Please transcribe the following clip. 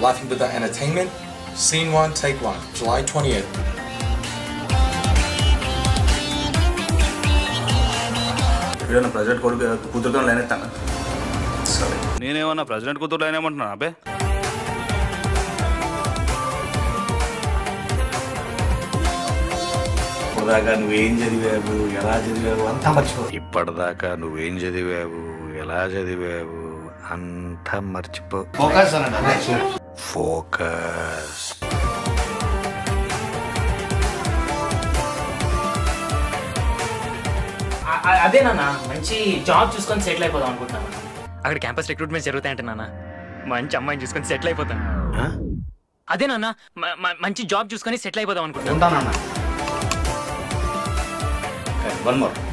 Laughing with the Entertainment, Scene 1, Take 1, July 20th. President కొడుకు కూతురుతో line ఎత్తాను. సరే నేనేమన్నా ప్రెసిడెంట్ కూతురు లైన్ ఏమంటున్నా అబ్బే? ఇప్పటిదాకా నువ్వేం చదివావు, ఎలా చదివావు అంతా మర్చిపో. ఇప్పటిదాకా నువ్వేం చదివావు, ఎలా చదివావు అంతా మర్చిపో. ఫోకస్ అనండి. ఫోకస్. అదే నాన్న మంచి జాబ్ చూసుకొని సెటిల్ అయిపోదాం అనుకుంటున్నాను. అక్కడ క్యాంపస్ రిక్రూట్మెంట్ జరుగుతాయంట నాన్న. మంచి అమ్మాయిని చూసుకొని సెటిల్ అయిపోతాను. అదే నాన్న మంచి జాబ్ చూసుకొని సెటిల్ అయిపోదాం అనుకుంటున్నాను. One more.